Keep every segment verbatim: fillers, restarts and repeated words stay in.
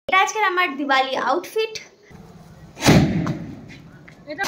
এটা আজকের আমার দিওয়ালি আউটফিট। এটা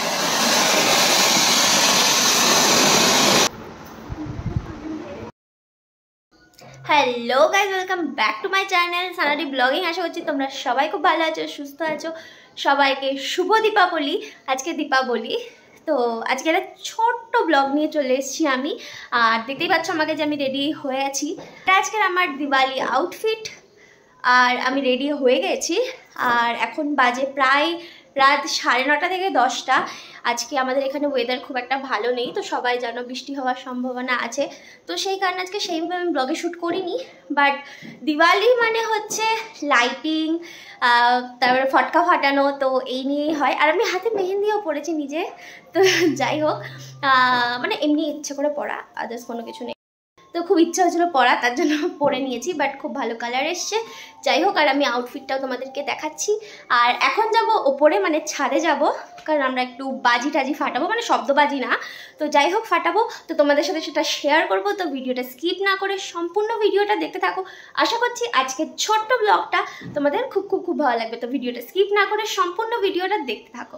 hello guys, welcome back to my channel সানাডি ব্লগিং। আশা করছি তোমরা সবাই খুব ভালো আছো, সুস্থ আছো। সবাইকে শুভ দীপাবলি। আজকে দীপাবলি, তো আজকে একটা ছোট্ট ব্লগ নিয়ে চলে এসেছি আমি। আর দেখতেই পাচ্ছ আমাকে যে আমি রেডি হয়ে আছি। এটা আজকের আমার দিওয়ালি আউটফিট, আর আমি রেডি হয়ে গেছি। আর এখন বাজে প্রায় রাত সাড়ে নটা থেকে দশটা। আজকে আমাদের এখানে ওয়েদার খুব একটা ভালো নেই, তো সবাই জানো বৃষ্টি হওয়ার সম্ভাবনা আছে। তো সেই কারণে আজকে সেইভাবে আমি ব্লগে শ্যুট করিনি। বাট দিওয়ালি মানে হচ্ছে লাইটিং, তারপরে ফটকা ফাটানো, তো এই নিয়েই হয়। আর আমি হাতে মেহেন্দিও পরেছি নিজে। তো যাই হোক, মানে এমনি ইচ্ছে করে পড়া, আদার্স কোনো কিছু নেই। তো খুব ইচ্ছা হয়েছিল পরা, তার জন্য পরে নিয়েছি। বাট খুব ভালো কালার এসছে। যাই হোক, আর আমি আউটফিটটাও তোমাদেরকে দেখাচ্ছি। আর এখন যাব ওপরে, মানে ছাদে যাব, কারণ আমরা একটু বাজি টাজি ফাটাবো, মানে শব্দবাজি না। তো যাই হোক ফাটাবো, তো তোমাদের সাথে সেটা শেয়ার করবো। তো ভিডিওটা স্কিপ না করে সম্পূর্ণ ভিডিওটা দেখতে থাকো। আশা করছি আজকের ছোট্ট ব্লগটা তোমাদের খুব খুব খুব ভালো লাগবে। তো ভিডিওটা স্কিপ না করে সম্পূর্ণ ভিডিওটা দেখতে থাকো।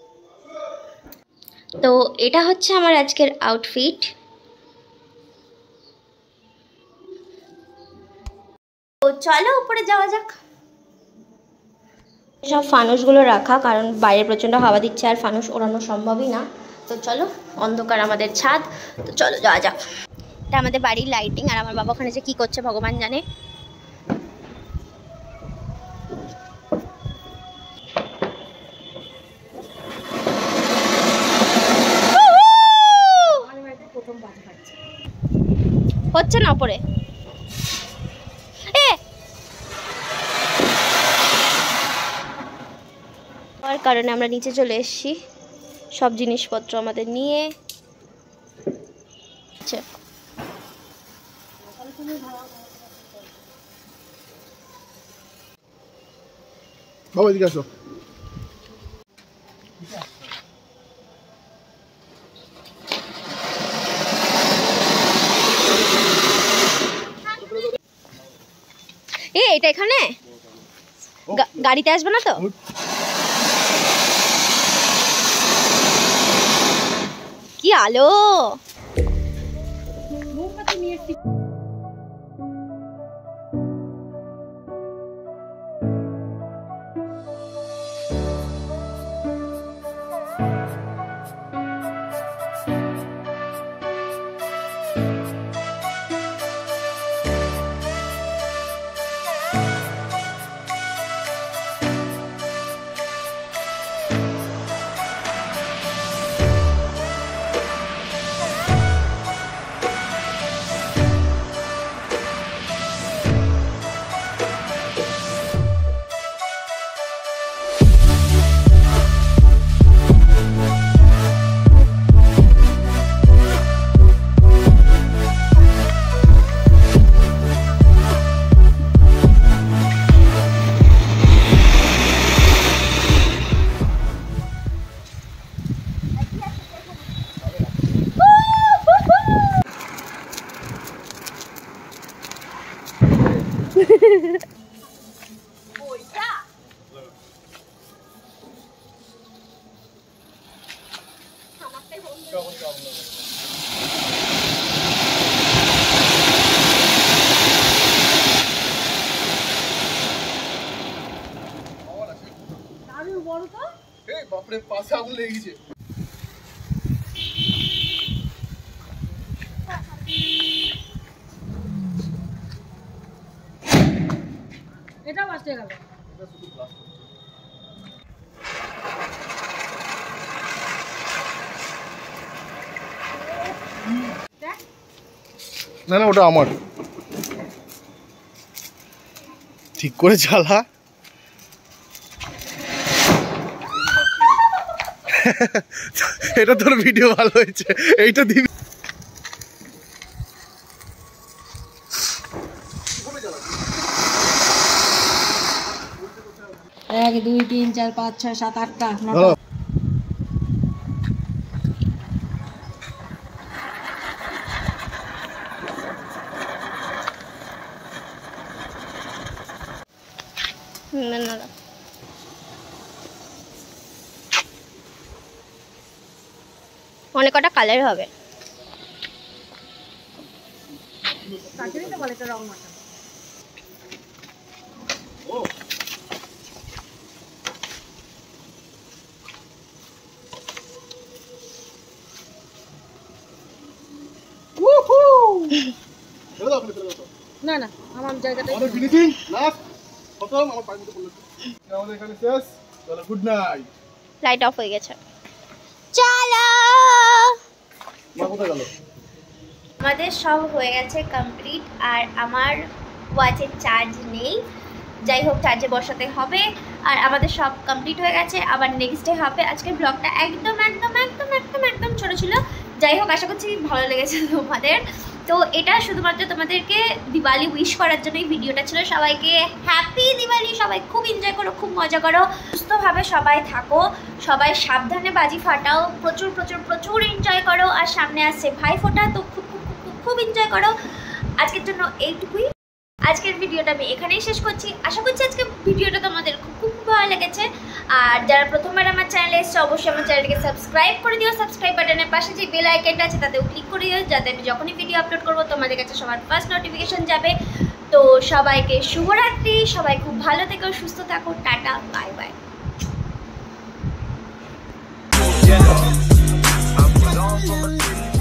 তো এটা হচ্ছে আমার আজকের আউটফিট। তো চলো উপরে যাওয়া যাক। সব ফানুসগুলো রাখা, কারণ বাইরে প্রচণ্ড হাওয়া দিচ্ছে আর ফানুস ওড়ানো সম্ভবই না। তো চলো, অন্ধকার আমাদের ছাদ, তো চলো যাওয়া যাক। এটা আমাদের বাড়ির লাইটিং। আর আমার বাবা ওখানে যে কী করছে ভগবান জানে। হচ্ছে না ওপরে, তার কারণে আমরা নিচে চলে এসেছি সব জিনিসপত্র আমাদের নিয়ে। আচ্ছা, বাবা এদিকে আসো। এ এটা এখানে গাড়িতে আসবে না তো? কি আলো! বাপরে, পাশে আগুন লেগে গেছে। এটা বাঁচতে গেল। না না, ওটা আমার। ঠিক করে চালা। এটা তোর ভিডিও ভালো হয়েছে, এইটা দিবি। এক দুই তিন চার পাঁচ ছয় সাত আটটা না না ভালো। অনেক কটা কালার হবে। না না আমার জায়গাটা আমাদের ফিনিশিং লাস্ট প্রথম আমার পায়ের মধ্যে পড়লো। আমাদের এখানে শেষ। চলো গুড নাইট। লাইট অফ হয়ে গেছে। চলো মা কোথায় গেল? আমাদের সব হয়ে গেছে কমপ্লিট। আর আমার ওয়াচের চার্জ নেই, যাই হোক চার্জে বসাতে হবে। আর আমাদের সব কমপ্লিট হয়ে গেছে, আবার নেক্সট ডে হবে। আজকের ব্লগটা একদম একদম একদম একদম একদম ছোটো ছিল, যাই হোক আশা করছি ভালো লেগেছে তোমাদের। তো এটা শুধুমাত্র তোমাদেরকে দিওয়ালি উইশ করার জন্য এই ভিডিওটা ছিল। সবাইকে হ্যাপি দিওয়ালি, সবাই খুব এনজয় করো, খুব মজা করো, সুস্থভাবে সবাই থাকো, সবাই সাবধানে বাজি ফাটাও, প্রচুর প্রচুর প্রচুর এনজয় করো। আর সামনে আসছে ভাইফোঁটা, তো খুব খুব খুব খুব এনজয় করো। আজকের জন্য এইটুকুই। আজকের ভিডিওটা আমি এখানেই শেষ করছি। আশা করছি আজকের ভিডিওটা তোমাদের খুব খুব ভালো লেগেছে। আর যারা প্রথমবার আমার চ্যানেলে এসছে অবশ্যই আমার চ্যানেলটিকে সাবস্ক্রাইব করে দিও। সাবস্ক্রাইব বাটনের পাশে যে বেল আইকনটা আছে তাতেও ক্লিক করে দিও, যাতে আমি যখনই ভিডিও আপলোড করবো তোমাদের কাছে সবার ফার্স্ট নোটিফিকেশন যাবে। তো সবাইকে শুভরাত্রি, সবাই খুব ভালো থেকো, সুস্থ থাকো, tata, bye bye. Yeah, I'm on for my